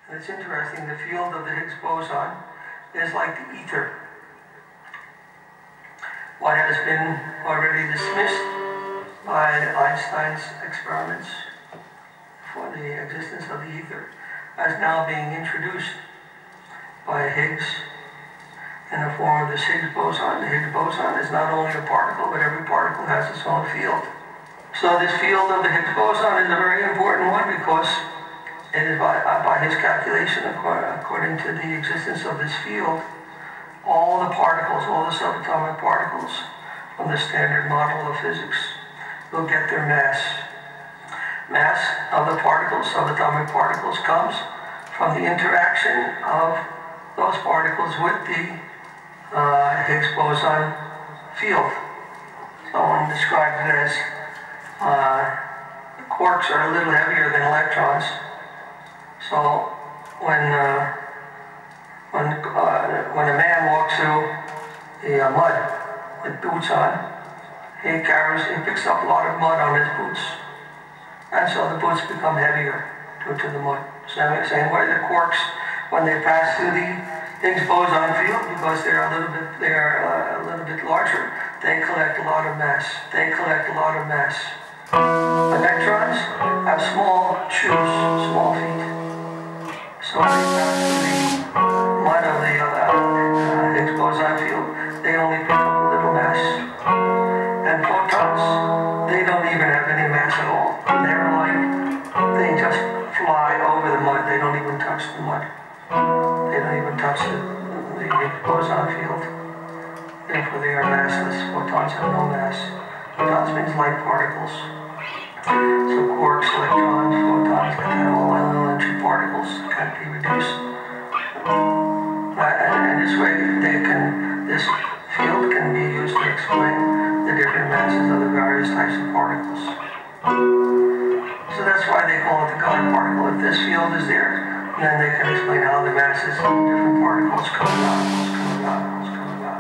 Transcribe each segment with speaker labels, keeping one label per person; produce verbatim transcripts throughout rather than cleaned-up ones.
Speaker 1: And it's interesting, the field of the Higgs boson is like the ether. What has been already dismissed by Einstein's experiments for the existence of the ether as now being introduced by Higgs in the form of this Higgs boson. The Higgs boson is not only a particle, but every particle has its own field. So this field of the Higgs boson is a very important one because it is by, by his calculation, according to the existence of this field, all the particles, all the subatomic particles from the standard model of physics will get their mass. Mass of the particles, subatomic particles, comes from the interaction of those particles with the uh, Higgs boson field. Someone described it as uh, quarks are a little heavier than electrons. So when uh, when uh, when a man walks through the uh, mud with boots on, he carries, he picks up a lot of mud on his boots, and so the boots become heavier due to the mud. Same, same way the quarks, when they pass through the Higgs boson field, because they're a little bit they're uh, a little bit larger, they collect a lot of mass. They collect a lot of mass. Electrons have small shoes, small feet. So when they pass through the mud of the uh, Higgs boson field, they only pick up a little mass. And photons, they don't even have any mass at all. They're like, they just fly over the mud. They don't even touch the mud. They don't even touch the, the Higgs boson field. Therefore they are massless. Photons have no mass. Photons means light particles. So quarks, electrons, photons, they have all elementary particles, can't be reduced. Uh, and, and this way, they can, this field can be used to explain the different masses of the various types of particles. So that's why they call it the God particle. If this field is there, then they can explain how the masses of the different particles come about, come about, come about.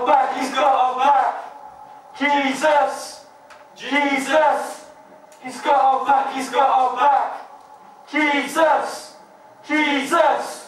Speaker 2: back, he's got our back. Jesus, Jesus, he's got our back, he's got our back. Jesus, Jesus.